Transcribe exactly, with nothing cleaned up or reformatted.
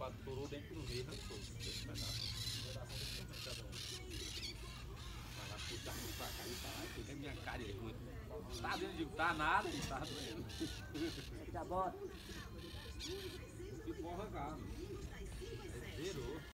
quatro furou dentro do meio, arrancou. Esse pedaço. Pedaço desse tamanho, cada um. Vai lá puxar tudo pra cá e falar, fica a minha cara aí. Tá doendo, digo, tá nada, e tá doendo. Tá bom. Que porra, cara. Zerou.